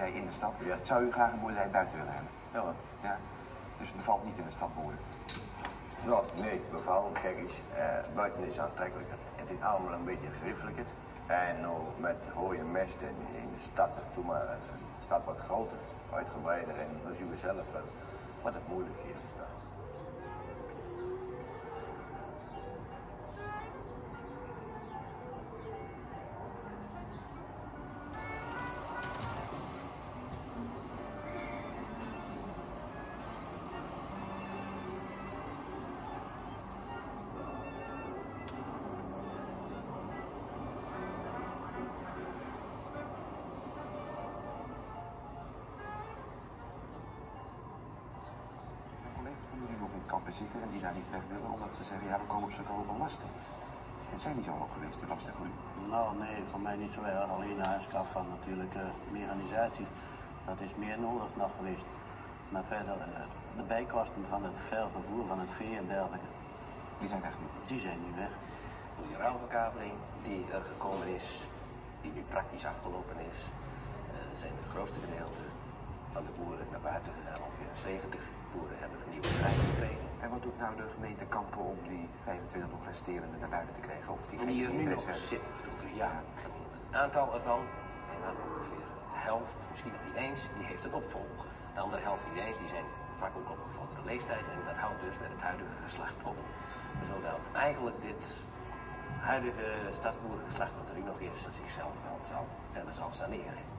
boerderij in de stad. Ja. Zou u graag een boerderij buiten willen hebben? Ja. Ja. Dus het bevalt niet in de stad wonen. Ja, nee, bepaald. Kijk eens, buiten is aantrekkelijker. Het is allemaal een beetje geriefelijker. En nou, met hooi en mest in de stad, toen maar de stad wat groter, uitgebreider en dan zien we zelf wel wat het moeilijk is. Kampen zitten en die daar niet weg willen, omdat ze zeggen, ja, we komen op zulke hoge lasten. En zijn die zo hoog geweest, die lasten voor u? Nou, nee, voor mij niet zo erg. Alleen de aanschaf van natuurlijk mechanisatie. Dat is meer nodig nog geweest. Maar verder, de bijkosten van het vervoer van het vee en dergelijke. Die zijn weg nu? Die zijn nu weg. Die ruilverkaveling die er gekomen is, die nu praktisch afgelopen is, zijn het grootste gedeelte van de boeren naar buiten gegaan. Ongeveer 70 boeren hebben een nieuwe bedrijf gekregen. En wat doet nou de gemeente Kampen om die 25 nog resterende naar buiten te krijgen? Of die Die geen er nu nog interesse zitten, bedoelt u? Ja. Een aantal ervan, ongeveer de helft, misschien nog niet eens, die heeft een opvolger. De andere helft niet eens, die zijn vaak ook op gevorderde leeftijd en dat houdt dus met het huidige geslacht op. Zodat eigenlijk dit huidige stadsboerengeslacht wat er nu nog is, zichzelf wel verder zal saneren.